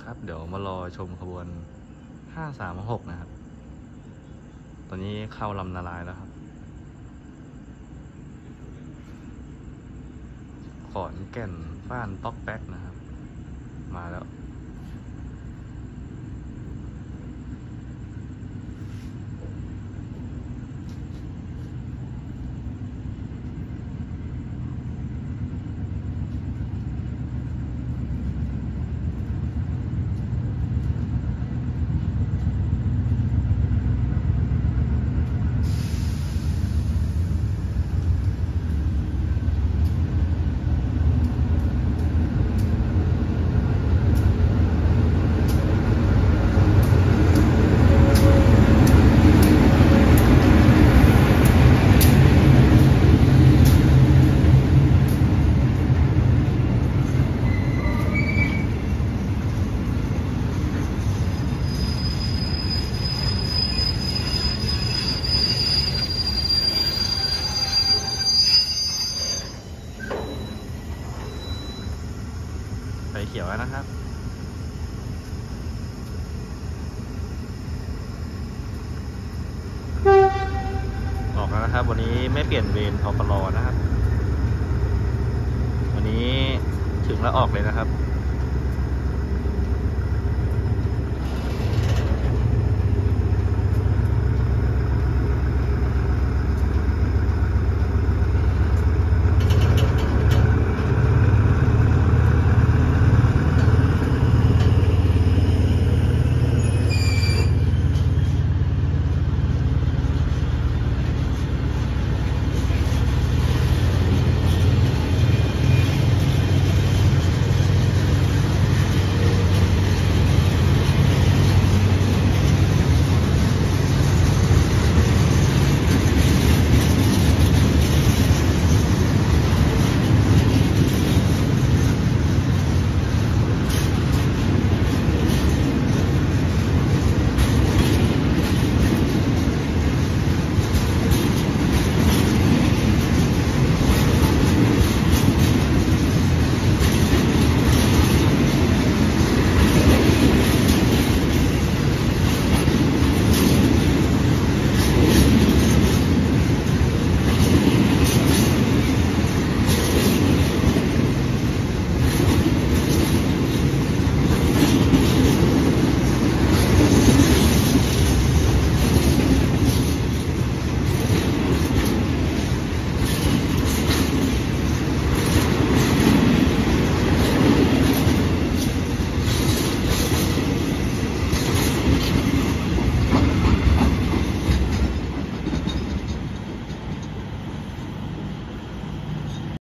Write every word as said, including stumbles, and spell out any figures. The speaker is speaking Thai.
นะครับเดี๋ยวมารอชมขบวนห้าสามหกนะครับตอนนี้เข้าลำนาลายแล้วครับขอนแก่นบ้านต๊อกแป๊กนะครับมาแล้วไฟเขียวแล้วนะครับออกแล้วนะครับวันนี้ไม่เปลี่ยนเวรพปรนะครับวันนี้ถึงแล้วออกเลยนะครับ